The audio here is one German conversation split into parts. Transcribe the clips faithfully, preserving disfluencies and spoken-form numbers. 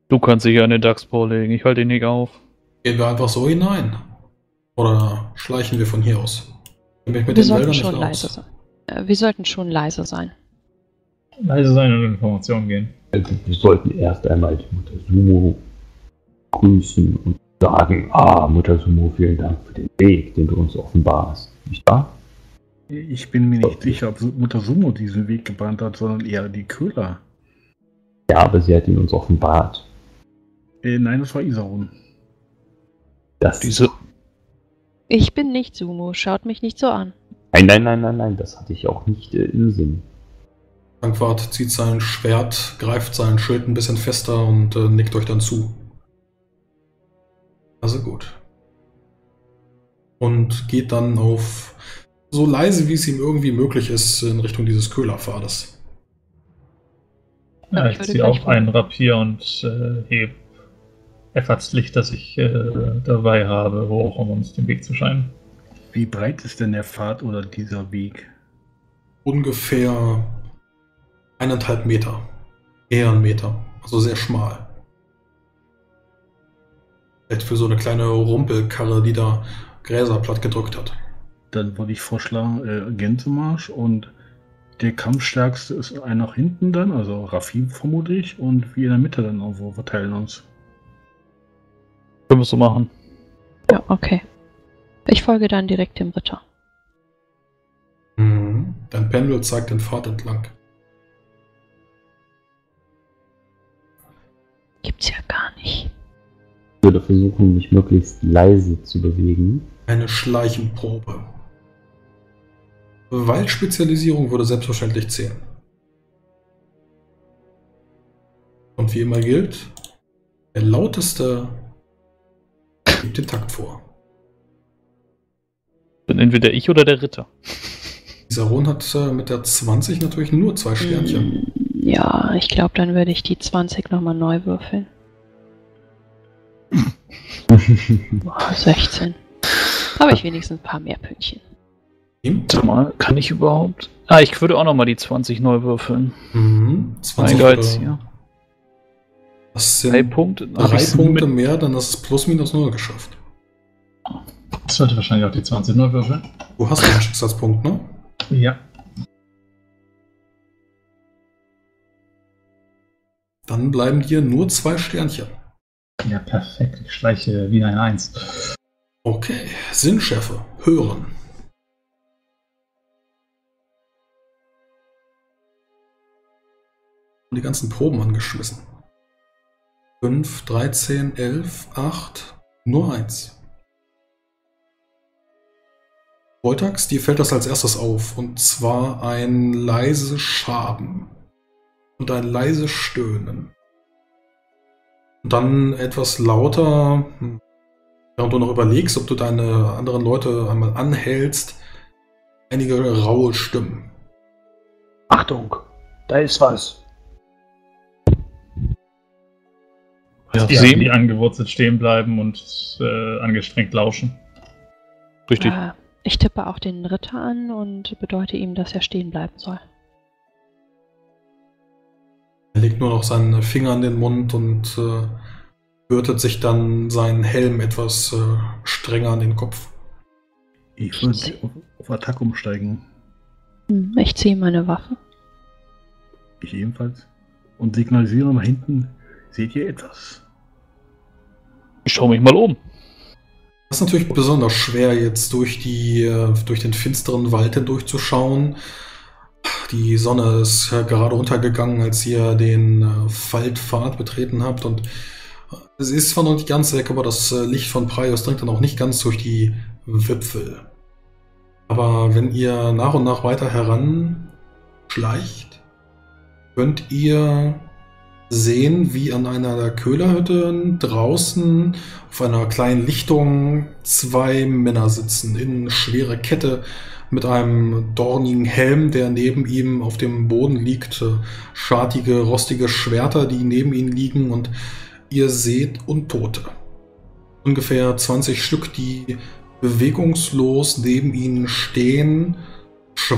Du kannst dich ja in den Dachsbau legen, ich halte ihn nicht auf. Gehen wir einfach so hinein? Oder schleichen wir von hier aus? Ich mich mit Wir den sollten Wäldern schon nicht leise aus. sein. Äh, Wir sollten schon leise sein. Leise sein und in Informationen gehen. Also wir sollten erst einmal die Mutter Sumo grüßen und sagen, ah, Mutter Sumo, vielen Dank für den Weg, den du uns offenbarst. Nicht wahr? Ich bin mir nicht Okay. sicher, ob Mutter Sumo diesen Weg gebahnt hat, sondern eher die Köhler. Ja, aber sie hat ihn uns offenbart. Äh, nein, das war Isarun. Das Diese. Ich bin nicht Sumo, schaut mich nicht so an. Nein, nein, nein, nein, nein, das hatte ich auch nicht äh, im Sinn. Dankwart zieht sein Schwert, greift sein Schild ein bisschen fester und äh, nickt euch dann zu. Also gut. Und geht dann auf so leise, wie es ihm irgendwie möglich ist, in Richtung dieses Köhlerpfades. Ja, ich ich würde ziehe gleich auch einen Rapier und äh, heb Effortslicht, das ich äh, dabei habe, hoch, um uns den Weg zu scheinen. Wie breit ist denn der Pfad oder dieser Weg? Ungefähr eineinhalb Meter. Eher ein Meter. Also sehr schmal. Vielleicht für so eine kleine Rumpelkarre, die da Gräser platt gedrückt hat. Dann würde ich vorschlagen, äh, Gänsemarsch und der Kampfstärkste ist einer nach hinten dann, also Raffi vermutlich, und wir in der Mitte dann irgendwo verteilen uns. Können wir es so machen. Ja, okay. Ich folge dann direkt dem Ritter. Mhm. Dein Pendel zeigt den Pfad entlang. Gibt's ja gar nicht. Ich würde versuchen, mich möglichst leise zu bewegen. Eine Schleichenprobe. Waldspezialisierung würde selbstverständlich zählen. Und wie immer gilt, der lauteste gibt den Takt vor. Bin entweder ich oder der Ritter. Isarun hat äh, mit der zwanzig natürlich nur zwei Sternchen. Mm, Ja, ich glaube, dann würde ich die zwanzig nochmal neu würfeln. Boah, sechzehn. Habe ich wenigstens ein paar mehr Pünktchen. Ihm? Warte mal, kann ich überhaupt? Ah, ich würde auch nochmal die zwanzig neu würfeln. Mhm. zwanzig Mein Geiz oder- hier. Das sind Drei Punkte. Hab drei ich's Punkte mit- mehr, dann ist es plus minus null geschafft. Ich sollte wahrscheinlich auch die zwanzig neu würfeln. Du hast einen Schicksalspunkt, ne? Ja. Dann bleiben dir nur zwei Sternchen. Ja, perfekt. Ich schleiche wieder ein Eins. Okay, Sinnschärfe, hören. Und die ganzen Proben angeschmissen. fünf, dreizehn, elf, acht, nur eins. Voltax, dir fällt das als erstes auf. Und zwar ein leises Schaben. Und ein leises Stöhnen. Und dann etwas lauter, hm, während du noch überlegst, ob du deine anderen Leute einmal anhältst, einige raue Stimmen. Achtung, da ist was. Ja, Die, sehen. die angewurzelt stehen bleiben und äh, angestrengt lauschen. Richtig. Äh, ich tippe auch den Ritter an und bedeute ihm, dass er stehen bleiben soll. Er legt nur noch seinen Finger in den Mund und äh, gürtet sich dann seinen Helm etwas äh, strenger an den Kopf. Ich würde auf, auf Attack umsteigen. Hm, Ich ziehe meine Waffe. Ich ebenfalls. Und signalisiere nach hinten. Seht ihr etwas? Ich schaue mich mal um. Das ist natürlich besonders schwer, jetzt durch, die, äh, durch den finsteren Wald hindurchzuschauen. Die Sonne ist äh, gerade untergegangen, als ihr den äh, Waldpfad betreten habt. Und äh, es ist zwar noch nicht ganz weg, aber das äh, Licht von Praios dringt dann auch nicht ganz durch die Wipfel. Aber wenn ihr nach und nach weiter heran schleicht, könnt ihr sehen, wie an einer der Köhlerhütten draußen auf einer kleinen Lichtung zwei Männer sitzen in schwerer Kette mit einem dornigen Helm, der neben ihm auf dem Boden liegt, schartige, rostige Schwerter, die neben ihnen liegen, und ihr seht Untote. Ungefähr zwanzig Stück, die bewegungslos neben ihnen stehen,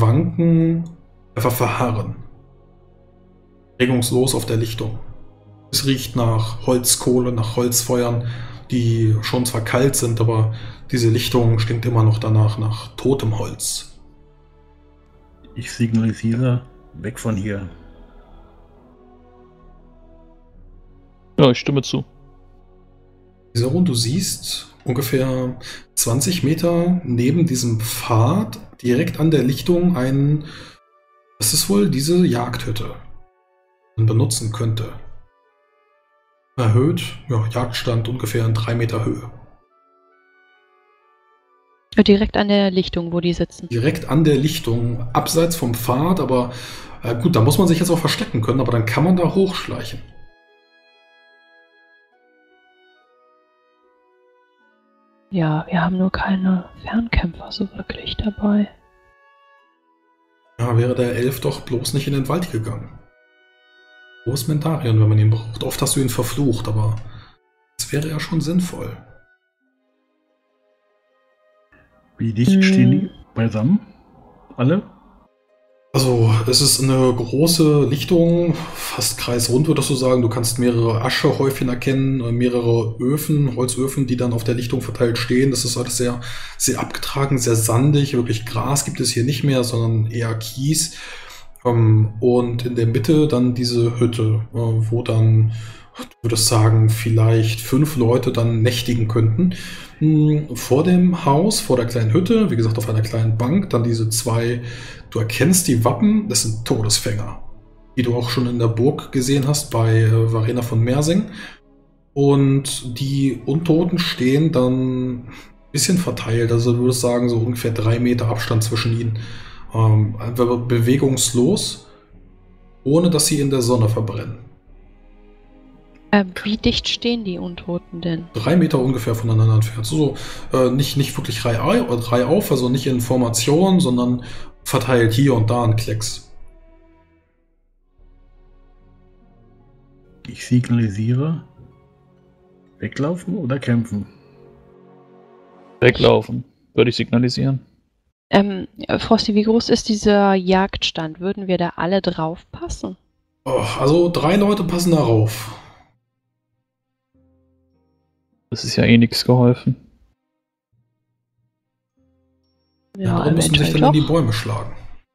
schwanken, einfach verharren. Regungslos auf der Lichtung. Es riecht nach Holzkohle, nach Holzfeuern, die schon zwar kalt sind, aber diese Lichtung stinkt immer noch danach nach totem Holz. Ich signalisiere, weg von hier. Ja, ich stimme zu. Und du siehst ungefähr zwanzig Meter neben diesem Pfad, direkt an der Lichtung, ein, das ist wohl diese Jagdhütte, die man benutzen könnte. Erhöht, ja, Jagdstand ungefähr in drei Meter Höhe. Direkt an der Lichtung, wo die sitzen. Direkt an der Lichtung, abseits vom Pfad, aber äh, gut, da muss man sich jetzt auch verstecken können, aber dann kann man da hochschleichen. Ja, wir haben nur keine Fernkämpfer so wirklich dabei. Ja, wäre der Elf doch bloß nicht in den Wald gegangen. Wo ist Mentarion, wenn man ihn braucht? Oft hast du ihn verflucht, aber es wäre ja schon sinnvoll. Wie dicht Hm. stehen die beisammen? Alle? Also, es ist eine große Lichtung, fast kreisrund würdest du sagen. Du kannst mehrere Aschehäufchen erkennen, äh, mehrere Öfen, Holzöfen, die dann auf der Lichtung verteilt stehen. Das ist alles sehr, sehr abgetragen, sehr sandig. Wirklich Gras gibt es hier nicht mehr, sondern eher Kies. Ähm, und in der Mitte dann diese Hütte, äh, wo dann, du würdest sagen, vielleicht fünf Leute dann nächtigen könnten. Hm, Vor dem Haus, vor der kleinen Hütte, wie gesagt, auf einer kleinen Bank, dann diese zwei, du erkennst die Wappen, das sind Todesfänger, die du auch schon in der Burg gesehen hast bei äh, Verena von Mersing. Und die Untoten stehen dann ein bisschen verteilt, also du würdest sagen, so ungefähr drei Meter Abstand zwischen ihnen. Ähm, einfach bewegungslos, ohne dass sie in der Sonne verbrennen. Äh, wie dicht stehen die Untoten denn? Drei Meter ungefähr voneinander entfernt. So, äh, nicht, nicht wirklich Reihe, Reihe auf, also nicht in Formation, sondern verteilt hier und da ein Klecks. Ich signalisiere, weglaufen oder kämpfen? Weglaufen, würde ich signalisieren. Ähm, Frosty, wie groß ist dieser Jagdstand? Würden wir da alle drauf passen? Oh, also drei Leute passen darauf. Das ist ja eh nichts geholfen. Die anderen müssen sich dann in die Bäume schlagen.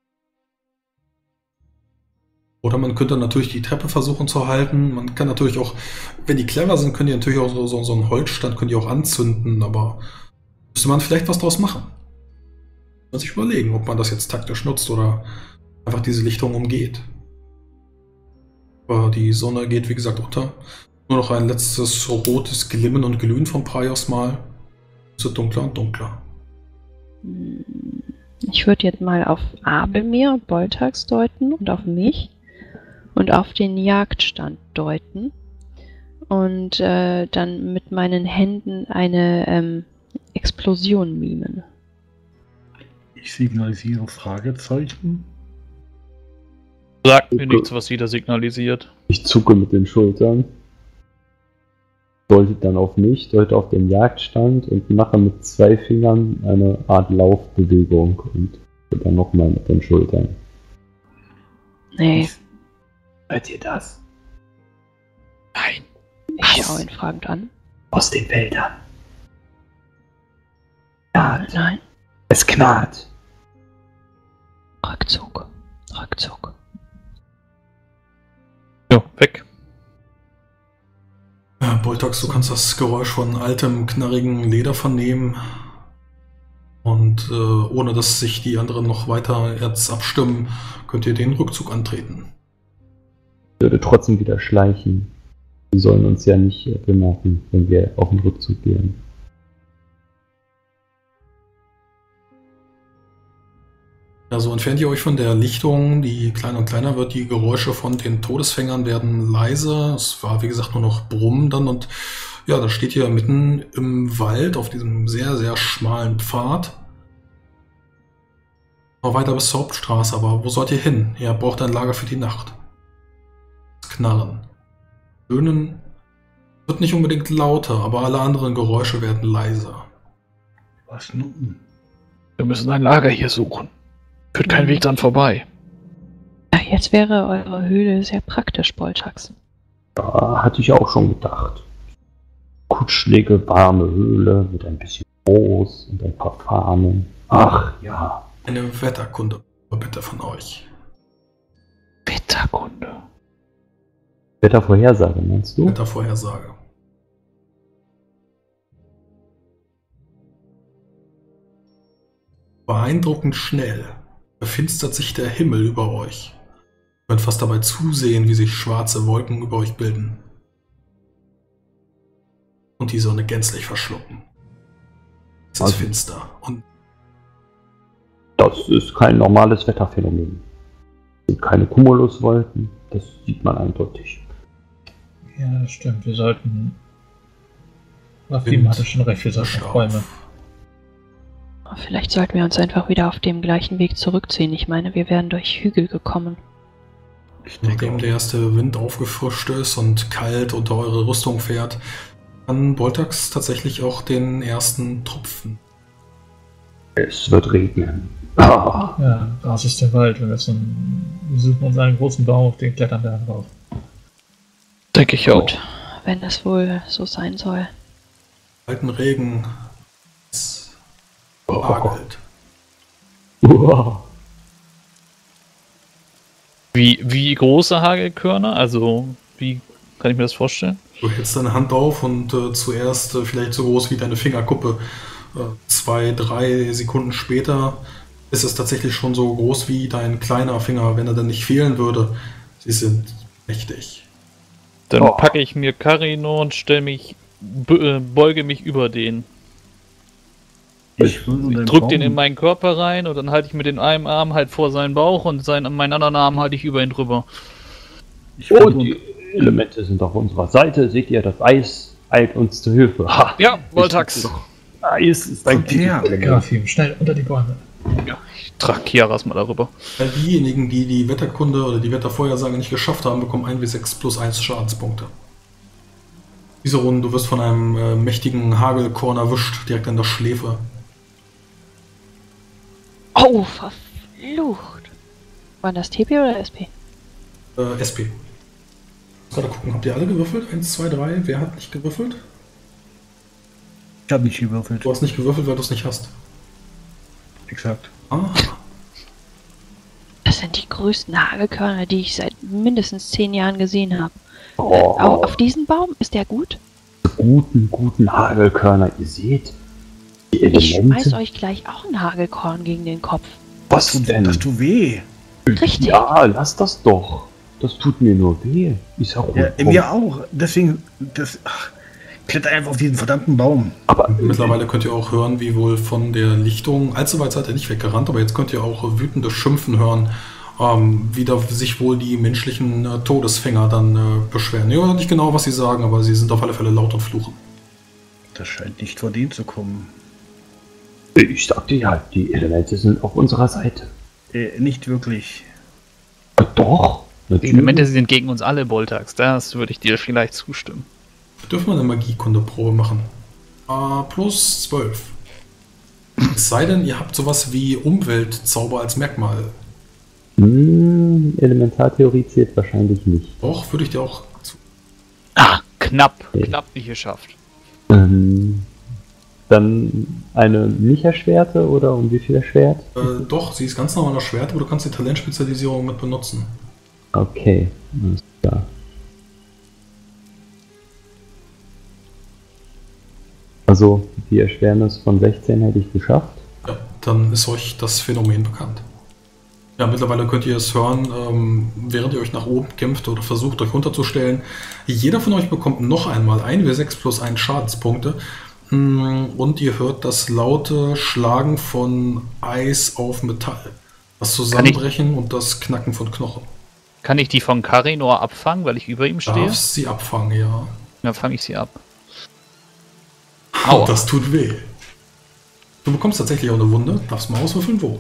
Oder man könnte natürlich die Treppe versuchen zu halten. Man kann natürlich auch, wenn die clever sind, können die natürlich auch so, so, so einen Holzstand können die auch anzünden, aber müsste man vielleicht was draus machen. Man sich überlegen, ob man das jetzt taktisch nutzt oder einfach diese Lichtung umgeht. Aber die Sonne geht, wie gesagt, unter. Nur noch ein letztes rotes Glimmen und Glühen vom Praios mal. Es wird dunkler und dunkler. Ich würde jetzt mal auf Abelmir, Boltax deuten und auf mich und auf den Jagdstand deuten und äh, dann mit meinen Händen eine ähm, Explosion mimen. Ich signalisiere Fragezeichen. Sagt mir nichts, was jeder signalisiert. Ich zucke mit den Schultern. Deutet dann auf mich, deute auf den Jagdstand und mache mit zwei Fingern eine Art Laufbewegung und dann nochmal mit den Schultern. Nee, Hört ihr das? Nein. ich schaue ihn fragend an. Aus den Wäldern. Ja, Nein, es knarrt. Rückzug, Rückzug. Jo, weg. Ja, Boltax, du kannst das Geräusch von altem, knarrigen Leder vernehmen. Und äh, ohne dass sich die anderen noch weiter jetzt abstimmen, könnt ihr den Rückzug antreten. Ich würde trotzdem wieder schleichen. Sie sollen uns ja nicht äh, bemerken, wenn wir auf den Rückzug gehen. Ja, so entfernt ihr euch von der Lichtung, die kleiner und kleiner wird, die Geräusche von den Todesfängern werden leise. Es war, wie gesagt, nur noch Brummen dann und ja, dann steht ihr mitten im Wald auf diesem sehr, sehr schmalen Pfad. Noch weiter bis zur Hauptstraße, aber wo sollt ihr hin? Ihr braucht ein Lager für die Nacht. Das Knarren. Stöhnen wird nicht unbedingt lauter, aber alle anderen Geräusche werden leiser. Was nun? Wir müssen ein Lager hier suchen. Führt kein Weg dran vorbei. Ja, jetzt wäre eure Höhle sehr praktisch, Boltax. Da hatte ich auch schon gedacht. Kutschlige, warme Höhle mit ein bisschen Moos und ein paar Fahnen. Ach ja. Eine Wetterkunde bitte von euch. Wetterkunde. Wettervorhersage, meinst du? Wettervorhersage. Beeindruckend schnell verfinstert sich der Himmel über euch. Ihr könnt fast dabei zusehen, wie sich schwarze Wolken über euch bilden. Und die Sonne gänzlich verschlucken. Es ist Also- finster und Das ist kein normales Wetterphänomen. Es sind keine Cumuluswolken, das sieht man eindeutig. Ja, das stimmt. Wir sollten. Rafim Wind hatte schon recht, wir sollten mischt Räume. auf. Vielleicht sollten wir uns einfach wieder auf dem gleichen Weg zurückziehen. Ich meine, wir wären durch Hügel gekommen. Ich denke, Nachdem der erste Wind aufgefrischt ist und kalt unter eure Rüstung fährt, kann Boltax tatsächlich auch den ersten Tropfen. Es wird regnen. Ah, Ja, raus ist der Wald. Wir müssen. Wir suchen uns einen großen Baum, auf den klettern wir dann rauf. Denke ich auch. Gut, wenn das wohl so sein soll. Kalten Regen. Es hagelt. uah. Wie, wie große Hagelkörner? Also, wie kann ich mir das vorstellen? Du hältst deine Hand auf und äh, zuerst äh, vielleicht so groß wie deine Fingerkuppe. Äh, zwei, drei Sekunden später ist es tatsächlich schon so groß wie dein kleiner Finger, wenn er dann nicht fehlen würde. Sie sind mächtig. Dann Oh. packe ich mir Carino und stelle mich, be- äh, beuge mich über den. ich würde den Drück den Baum- in meinen Körper rein und dann halte ich mit dem einen Arm halt vor seinen Bauch und seinen, meinen anderen Arm halte ich über ihn drüber. Ich Oh, würde die Elemente sind auf unserer Seite. Seht ihr, das Eis eilt uns zu Hilfe. Ha, Ja, Voltax. Eis ist ein Kommt her, gutes Element. Rafim, schnell unter die Bäume. Ich trage Kiaras mal darüber. Weil diejenigen, die die Wetterkunde oder die Wettervorhersage nicht geschafft haben, bekommen ein W sechs plus eins Schadenspunkte. Diese Runde, du wirst von einem äh, mächtigen Hagelkorn erwischt, direkt an der Schläfe. Oh, verflucht. Waren das T P oder S P? Äh, S P. Gerade gucken, habt ihr alle gewürfelt? Eins, zwei, drei. Wer hat nicht gewürfelt? Ich habe nicht gewürfelt. Du hast nicht gewürfelt, weil du es nicht hast. Exakt. Ah, Das sind die größten Hagelkörner, die ich seit mindestens zehn Jahren gesehen habe. Oh, Au- Auf diesen Baum ist der gut? guten, guten Hagelkörner. Ihr seht, die Ich schmeiß Elemente. euch gleich auch ein Hagelkorn gegen den Kopf. Was denn? Das tut weh. Richtig. Ja, lass das doch. Das tut mir nur weh. Ich sag Ja, ruhig, mir auch. Deswegen, das, ach, kletter einfach auf diesen verdammten Baum. aber mittlerweile könnt ihr auch hören, wie wohl von der Lichtung, allzu weit seid ihr nicht weggerannt, aber jetzt könnt ihr auch wütende Schimpfen hören, ähm, wie da sich wohl die menschlichen äh, Todesfänger dann äh, beschweren. Ich weiß nicht genau, was sie sagen, aber sie sind auf alle Fälle laut und fluchen. Das scheint nicht von denen zu kommen. ich sagte ja, die Elemente sind auf unserer Seite. Äh, nicht wirklich. Äh, Doch, Die natürlich. Elemente sind gegen uns alle, Boltax. Das würde ich dir vielleicht zustimmen. Dürfen wir eine Magiekundeprobe machen? Äh, plus zwölf. Es sei denn, ihr habt sowas wie Umweltzauber als Merkmal. Hm, Elementartheorie zählt wahrscheinlich nicht. Doch, würde ich dir auch zu. Ah, knapp. Okay. Knapp nicht geschafft. Ähm, dann eine nicht erschwerte oder um wie viel erschwert? Äh, doch, sie ist ganz normaler Schwert, aber du kannst die Talentspezialisierung mit benutzen. Okay, alles klar. Also die Erschwernis von sechzehn hätte ich geschafft. Ja, dann ist euch das Phänomen bekannt. Ja, mittlerweile könnt ihr es hören, ähm, während ihr euch nach oben kämpft oder versucht, euch runterzustellen. Jeder von euch bekommt noch einmal ein W sechs plus eins Schadenspunkte. Mm, Und ihr hört das laute Schlagen von Eis auf Metall. Das Zusammenbrechen und das Knacken von Knochen. Kann ich die von Karinor abfangen, weil ich über ihm stehe? Darfst sie abfangen, ja. Dann fange ich sie ab. Aua. Das tut weh. Du bekommst tatsächlich auch eine Wunde. Darfst mal auswürfeln, wo?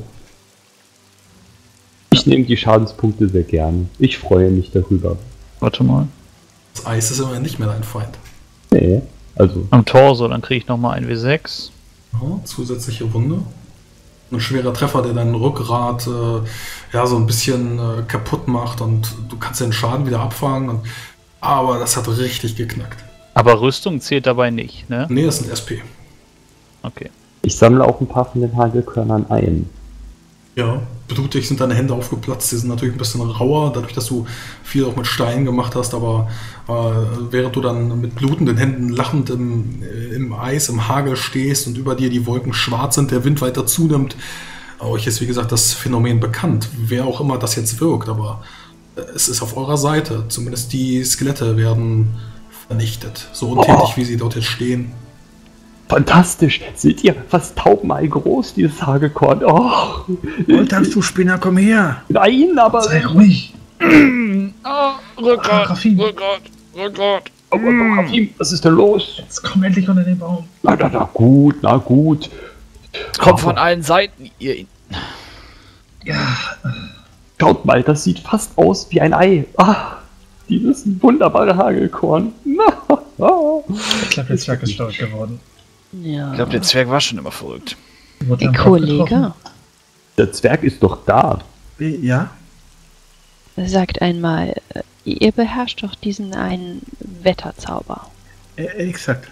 Ich nehme die Schadenspunkte sehr gerne. Ich freue mich darüber. Warte mal. Das Eis ist immerhin nicht mehr dein Feind. Nee, also Am Torso, dann kriege ich nochmal ein W sechs. Ja, zusätzliche Wunde. Ein schwerer Treffer, der dein Rückgrat äh, ja, so ein bisschen äh, kaputt macht und du kannst den Schaden wieder abfangen. Und Aber das hat richtig geknackt. Aber Rüstung zählt dabei nicht, ne? Nee, das sind S P. Okay. Ich sammle auch ein paar von den Hagelkörnern ein. Ja, blutig sind deine Hände aufgeplatzt. Die sind natürlich ein bisschen rauer, dadurch, dass du viel auch mit Steinen gemacht hast. Aber äh, während du dann mit blutenden Händen lachend im, im Eis, im Hagel stehst und über dir die Wolken schwarz sind, der Wind weiter zunimmt, euch ist wie gesagt das Phänomen bekannt. Wer auch immer das jetzt wirkt, aber es ist auf eurer Seite. Zumindest die Skelette werden vernichtet. So untätig, Oh. wie sie dort jetzt stehen. Fantastisch! Seht ihr, fast tausendmal groß, dieses Hagelkorn. Oh, Boltax, du Spinner, komm her! nein, aber... Sei ruhig! Oh, Rückgrat, Ah, Raffi. Rückgrat, Rückgrat. Oh, oh, oh, Rafim, was ist denn los? Jetzt komm endlich unter den Baum! Na, na, na gut, na gut. Kommt von allen Seiten, ihr... Ja, Schaut mal, das sieht fast aus wie ein Ei. Ah, dieses wunderbare Hagelkorn. ich glaube, der Zwerg ist stark geworden. Ja. Ich glaube, der Zwerg war schon immer verrückt. Wurde Hey, am Kopf Kollege, getroffen. Der Zwerg ist doch da. Ja? sagt einmal, äh, ihr beherrscht doch diesen einen Wetterzauber. Äh, exakt.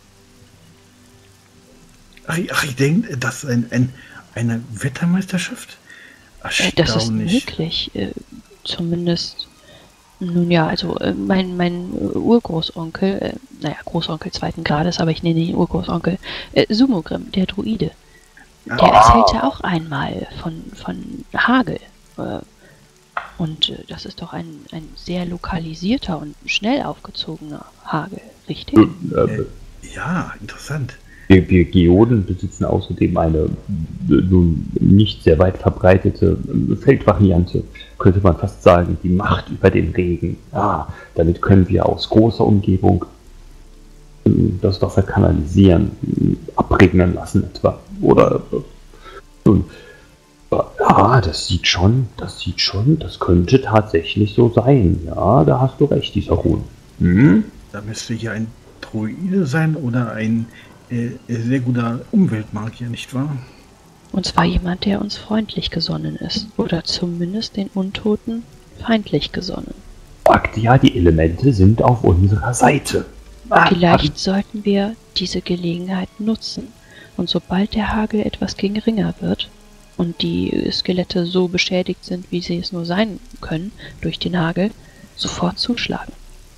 Ach, ich- ach, ich denke, das ist ein, ein, eine Wettermeisterschaft? Äh, das ist Erstaunlich. möglich. Äh, zumindest, nun ja, also äh, mein, mein äh, Urgroßonkel, äh, naja, Großonkel zweiten Grades, aber ich nenne ihn Urgroßonkel, äh, Sumogrim, der Druide, der Ah. erzählte auch einmal von, von Hagel. Äh, und äh, das ist doch ein, ein sehr lokalisierter und schnell aufgezogener Hagel, richtig? Äh, Ja, interessant. Wir, wir Geoden besitzen außerdem eine äh, nun nicht sehr weit verbreitete äh, Feldvariante, könnte man fast sagen, die Macht über den Regen. Ah, damit können wir aus großer Umgebung äh, das Wasser kanalisieren, äh, abregnen lassen etwa. Oder äh, nun, äh, ja, das sieht schon, das sieht schon, das könnte tatsächlich so sein. Ja, da hast du recht, dieser Huhn. Hm? Da müsste hier ein Druide sein oder ein äh, sehr guter Umweltmagier, nicht wahr? Und zwar jemand, der uns freundlich gesonnen ist. Oder zumindest den Untoten feindlich gesonnen. Sagt ja, die Elemente sind auf unserer Seite. Ah, Vielleicht sollten wir diese Gelegenheit nutzen und sobald der Hagel etwas geringer wird und die Skelette so beschädigt sind, wie sie es nur sein können durch den Hagel, sofort zuschlagen.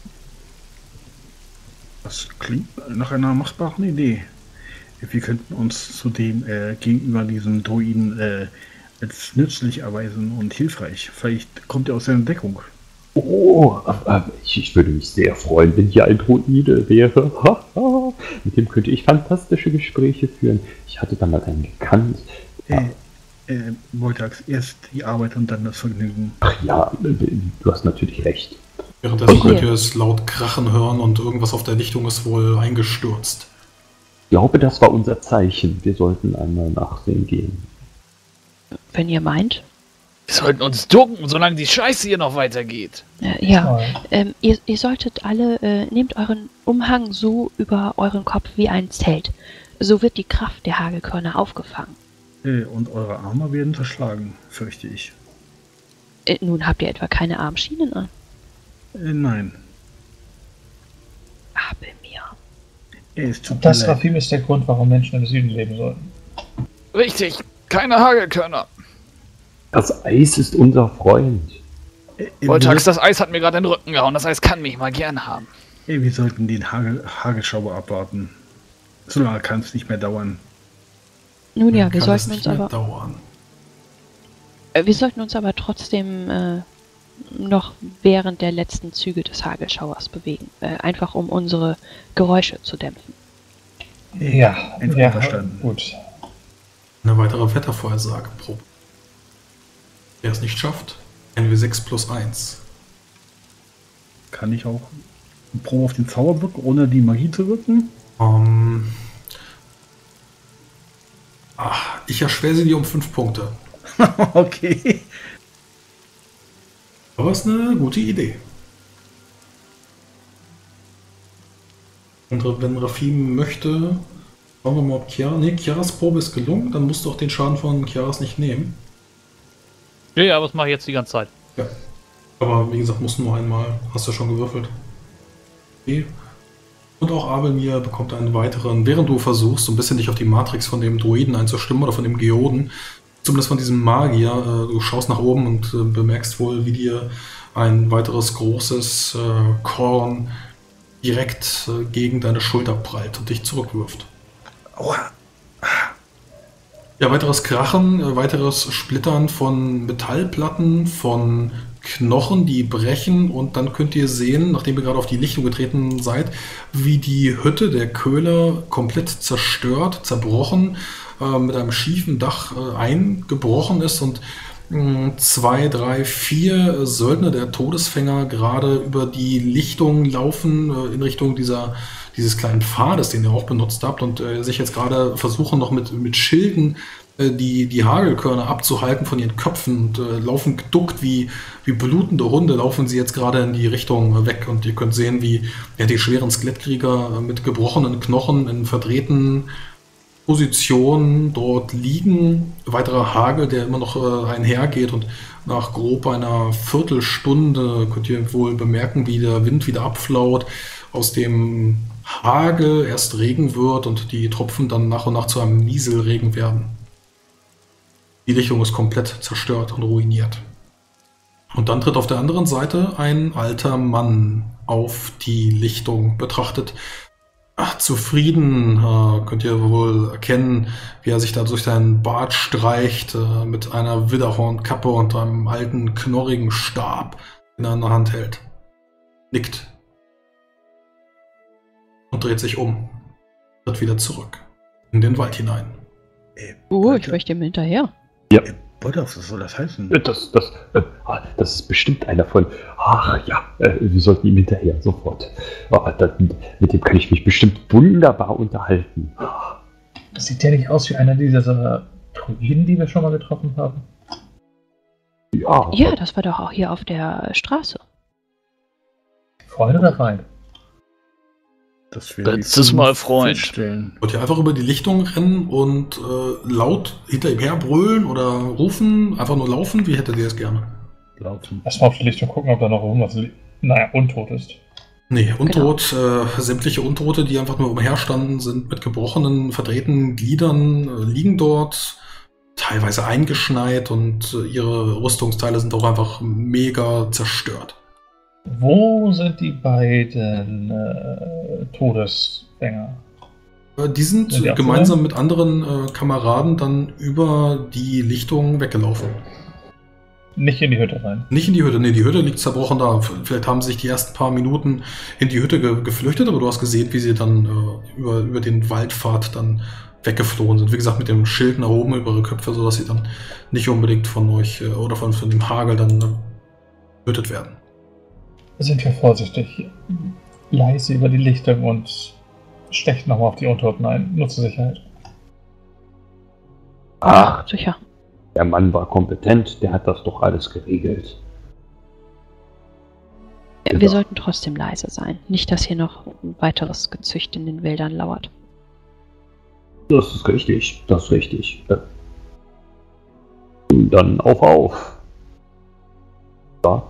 Das klingt nach einer machbaren Idee. Wir könnten uns zudem äh, gegenüber diesem Druiden äh, als nützlich erweisen und hilfreich. Vielleicht kommt er aus seiner Deckung. Oh, äh, ich, ich würde mich sehr freuen, wenn hier ein Druide wäre. Mit dem könnte ich fantastische Gespräche führen. Ich hatte da mal einen gekannt. Äh, äh, Boltax, erst die Arbeit und dann das Vergnügen. Ach ja, du hast natürlich recht. Währenddessen könnt ihr es laut krachen hören und irgendwas auf der Lichtung ist wohl eingestürzt. Ich glaube, das war unser Zeichen. Wir sollten einmal nachsehen gehen. Wenn ihr meint. Wir sollten uns ducken, solange die Scheiße hier noch weitergeht. Äh, ja, ähm, ihr, ihr solltet alle, äh, nehmt euren Umhang so über euren Kopf wie ein Zelt. So wird die Kraft der Hagelkörner aufgefangen. Äh, und eure Arme werden zerschlagen, fürchte ich. Äh, nun habt ihr etwa keine Armschienen an. Äh, nein. Aber mir. Er ist zu Das, Rafim, ist der Grund, warum Menschen im Süden leben sollten. Richtig, keine Hagelkörner. Das Eis ist unser Freund. Boltax, das Eis hat mir gerade den Rücken gehauen. Das Eis kann mich mal gern haben. Ey, wir sollten den Hagel Hagelschauer abwarten. So lange kann es nicht mehr dauern. Nun ja, wir Kann es sollten uns nicht mehr aber, dauern. äh, wir sollten uns aber trotzdem äh, noch während der letzten Züge des Hagelschauers bewegen. Äh, einfach um unsere Geräusche zu dämpfen. Ja, Einfach ja, verstanden. gut. Eine weitere Wettervorhersage. Pro. Wer es nicht schafft, N W sechs plus eins. Kann ich auch Pro auf den Zauber wirken, ohne die Magie zu wirken? Ähm, ach, ich erschwere sie dir um fünf Punkte. Okay. Aber es ist eine gute Idee. Und wenn Rafim möchte, schauen wir mal, ob Chiara... Ne, Chiaras Probe ist gelungen, dann musst du auch den Schaden von Chiaras nicht nehmen. Ja, ja, aber das mache ich jetzt die ganze Zeit. Ja. Aber wie gesagt, musst du nur einmal. Hast du schon gewürfelt. Okay. Und auch Abelmir bekommt einen weiteren, während du versuchst, so ein bisschen dich auf die Matrix von dem Druiden einzustimmen oder von dem Geoden, zumindest von diesem Magier, äh, du schaust nach oben und äh, bemerkst wohl, wie dir ein weiteres großes äh, Korn direkt äh, gegen deine Schulter prallt und dich zurückwirft. Aua. Ja, weiteres Krachen, äh, weiteres Splittern von Metallplatten, von Knochen, die brechen, und dann könnt ihr sehen, nachdem ihr gerade auf die Lichtung getreten seid, wie die Hütte der Köhler komplett zerstört, zerbrochen, äh, mit einem schiefen Dach äh, eingebrochen ist und mh, zwei, drei, vier Söldner der Todesfänger gerade über die Lichtung laufen, äh, in Richtung dieser, dieses kleinen Pfades, den ihr auch benutzt habt, und äh, sich jetzt gerade versuchen, noch mit, mit Schilden die, die Hagelkörner abzuhalten von ihren Köpfen, und äh, laufen geduckt wie, wie blutende Hunde, laufen sie jetzt gerade in die Richtung weg, und ihr könnt sehen, wie ja, die schweren Skelettkrieger mit gebrochenen Knochen in verdrehten Positionen dort liegen. Weiterer Hagel, der immer noch äh, einhergeht, und nach grob einer Viertelstunde könnt ihr wohl bemerken, wie der Wind wieder abflaut, aus dem Hagel erst Regen wird und die Tropfen dann nach und nach zu einem Nieselregen werden. Die Lichtung ist komplett zerstört und ruiniert. Und dann tritt auf der anderen Seite ein alter Mann auf die Lichtung, betrachtet. Ach, zufrieden äh, könnt ihr wohl erkennen, wie er sich da durch seinen Bart streicht, äh, mit einer Widderhornkappe und einem alten, knorrigen Stab, den er in der Hand hält. Nickt. Und dreht sich um. Tritt wieder zurück. In den Wald hinein. Ey, Oh, ich möchte ihm hinterher. Ja, Ey, Bolthoff, was soll das heißen? das, das, äh, ah, das ist bestimmt einer von. Ach ja, äh, wir sollten ihm hinterher, sofort. Ah, das, mit dem kann ich mich bestimmt wunderbar unterhalten. Sieht der nicht aus wie einer dieser Druiden, die wir schon mal getroffen haben? Ja, Ja, das war doch auch hier auf der Straße. Freund oder Feind? Das werden wir Letztes Mal Freund. feststellen. Wollt ihr einfach über die Lichtung rennen und äh, laut hinter ihm her brüllen oder rufen? Einfach nur laufen? Wie hättet ihr es gerne? Laufen. Erstmal auf die Lichtung gucken, ob da noch irgendwas, li- naja, untot ist. Nee, Untot, äh, sämtliche Untote, die einfach nur umherstanden, sind mit gebrochenen, verdrehten Gliedern, äh, liegen dort, teilweise eingeschneit, und äh, ihre Rüstungsteile sind auch einfach mega zerstört. Wo sind die beiden äh, Todesfänger? Äh, die sind Sind die äh, auch gemeinsam mit anderen äh, Kameraden dann über die Lichtung weggelaufen. Nicht in die Hütte rein. Nicht in die Hütte, nee, die Hütte liegt zerbrochen da. Vielleicht haben sie sich die ersten paar Minuten in die Hütte ge geflüchtet, aber du hast gesehen, wie sie dann äh, über, über den Waldpfad dann weggeflohen sind. Wie gesagt, mit dem Schild nach oben über ihre Köpfe, sodass sie dann nicht unbedingt von euch äh, oder von, von dem Hagel dann äh, getötet werden. Sind wir vorsichtig. Leise über die Lichtung und stechen nochmal auf die Untoten ein. Nur zur Sicherheit. ach, Sicher. der Mann war kompetent, der hat das doch alles geregelt. Wir Ja. sollten trotzdem leise sein. Nicht, dass hier noch ein weiteres Gezücht in den Wäldern lauert. Das ist richtig, das ist richtig. Äh, Dann auf, auf. Ja.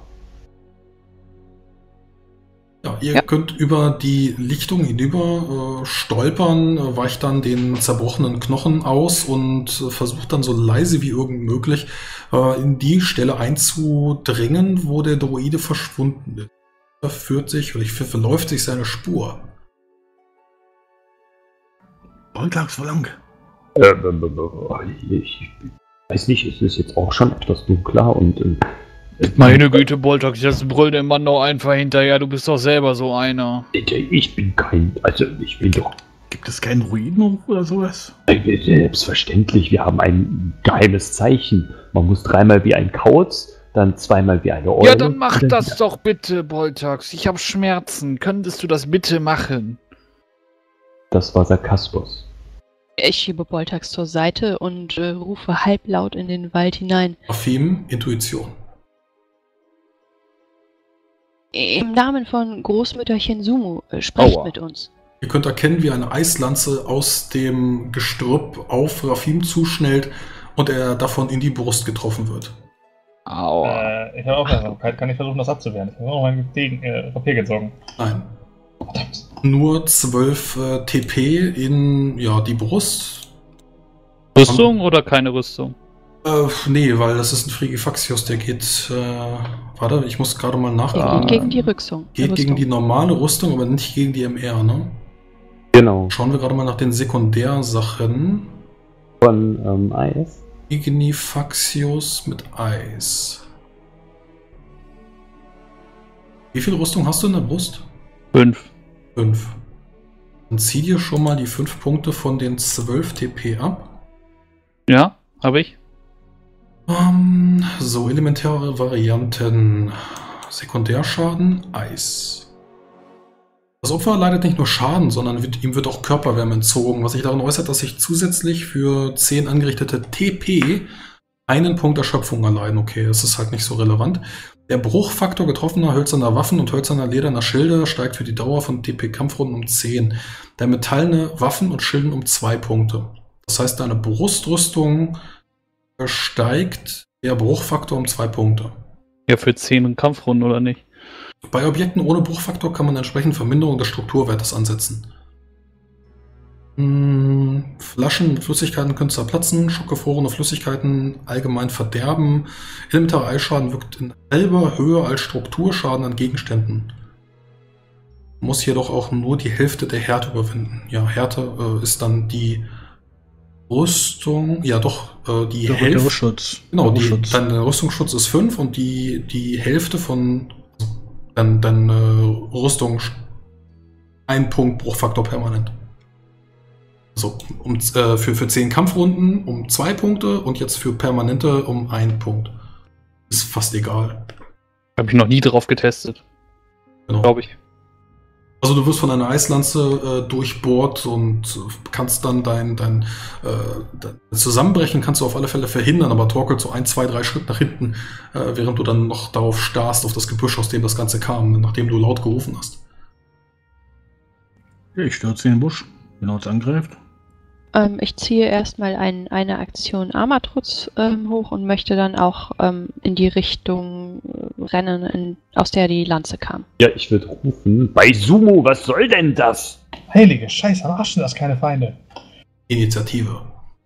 Ja, ihr Ja. könnt über die Lichtung hinüber äh, stolpern, äh, weicht dann den zerbrochenen Knochen aus und äh, versucht dann so leise wie irgend möglich äh, in die Stelle einzudringen, wo der Droide verschwunden ist. Da führt sich, oder ich verläuft sich seine Spur. Bolthoff, wo lang? Äh, äh, äh, ich, ich weiß nicht, es ist jetzt auch schon etwas dunkler und äh, Meine Güte, Boltok, das brüllt dem Mann doch einfach hinterher. Du bist doch selber so einer. ich bin kein, also ich bin doch Gibt es keinen Ruinenruf oder sowas? äh, selbstverständlich, wir haben ein geheimes Zeichen. Man muss dreimal wie ein Kauz, dann zweimal wie eine Eule. Ja, dann mach und dann das wieder- doch bitte, Boltox. Ich habe Schmerzen. Könntest du das bitte machen? Das war Sarkasmus. Ich schiebe Boltax zur Seite und äh, rufe halblaut in den Wald hinein. Afim, Intuition. Im Namen von Großmütterchen Sumu, äh, sprecht Aua. mit uns. Ihr könnt erkennen, wie eine Eislanze aus dem Gestrüpp auf Rafim zuschnellt und er davon in die Brust getroffen wird. Aua. Äh, ich habe Aufmerksamkeit. Kann ich versuchen, das abzuwehren? Ich habe auch meinen Degen, äh, Papier gezogen. Nein. Verdammt. nur zwölf äh, T P in ja, die Brust. Rüstung oder keine Rüstung? Äh, nee, weil das ist ein Frigifaxios, der geht. Äh, warte, ich muss gerade mal Der nachgucken. geht gegen die Rüstung. Geht gegen die normale Rüstung, aber nicht gegen die M R, ne? Genau. Schauen wir gerade mal nach den Sekundärsachen. Von ähm, Eis. Ignifaxios mit Eis. Wie viel Rüstung hast du in der Brust? Fünf. Fünf. Dann zieh dir schon mal die fünf Punkte von den zwölf T P ab. Ja, habe ich. Ähm, so, elementäre Varianten. Sekundärschaden, Eis. Das Opfer leidet nicht nur Schaden, sondern wird, ihm wird auch Körperwärme entzogen, was sich darin äußert, dass sich zusätzlich für zehn angerichtete T P einen Punkt Erschöpfung erleiden. Okay, das ist halt nicht so relevant. Der Bruchfaktor getroffener hölzerner Waffen und hölzerner lederner Schilde steigt für die Dauer von T P-Kampfrunden um zehn. Der metallene Waffen und Schilden um zwei Punkte. Das heißt, deine Brustrüstung steigt der Bruchfaktor um zwei Punkte. Ja, für zehn Kampfrunden oder nicht? Bei Objekten ohne Bruchfaktor kann man entsprechend Verminderung des Strukturwertes ansetzen. Hm, Flaschen mit Flüssigkeiten können zerplatzen, schockgefrorene Flüssigkeiten allgemein verderben. Elementarer Eisschaden wirkt in halber Höhe als Strukturschaden an Gegenständen. Muss jedoch auch nur die Hälfte der Härte überwinden. Ja, Härte äh, ist dann die Rüstung, ja doch, äh, die Der Hälfte. Rüstungsschutz. Genau, Der die, Rüstungsschutz. dein Rüstungsschutz ist fünf und die, die Hälfte von dann, dann äh, Rüstung ein Punkt Bruchfaktor permanent. So, um, äh, für, für zehn Kampfrunden um zwei Punkte und jetzt für permanente um einen Punkt. Ist fast egal. Habe ich noch nie drauf getestet, Genau. glaube ich. Also du wirst von einer Eislanze äh, durchbohrt und kannst dann dein, dein, äh, dein Zusammenbrechen kannst du auf alle Fälle verhindern, aber torkelt so ein, zwei, drei Schritt nach hinten, äh, während du dann noch darauf starrst, auf das Gebüsch, aus dem das Ganze kam, nachdem du laut gerufen hast. Ja, ich stürze in den Busch, wenn er uns angreift. Ähm, ich ziehe erstmal ein, eine Aktion Armatrutz ähm, hoch und möchte dann auch ähm, in die Richtung äh, rennen, in, aus der die Lanze kam. Ja, ich würde rufen, bei Sumo, was soll denn das? Heilige Scheiße, am Arsch sind das keine Feinde. Initiative.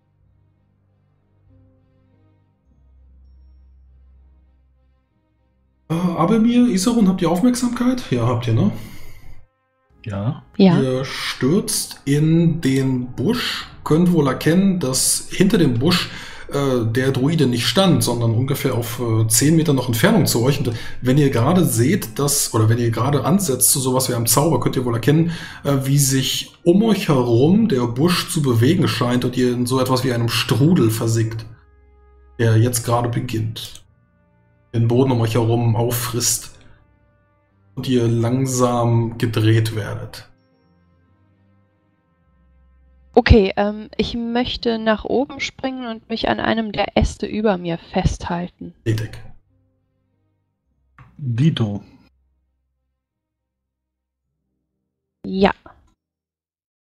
Äh, Abelmir, Isarun, habt ihr Aufmerksamkeit? Ja, habt ihr, ne? Ja. Ja, Ihr stürzt in den Busch, könnt wohl erkennen, dass hinter dem Busch äh, der Druide nicht stand, sondern ungefähr auf äh, zehn Meter noch Entfernung zu euch. Und wenn ihr gerade seht, dass, oder wenn ihr gerade ansetzt zu sowas wie einem Zauber, könnt ihr wohl erkennen, äh, wie sich um euch herum der Busch zu bewegen scheint und ihr in so etwas wie einem Strudel versinkt, der jetzt gerade beginnt. Den Boden um euch herum auffrisst. Und ihr langsam gedreht werdet. okay, ähm, ich möchte nach oben springen und mich an einem der Äste über mir festhalten. Tätig. Dito. Ja,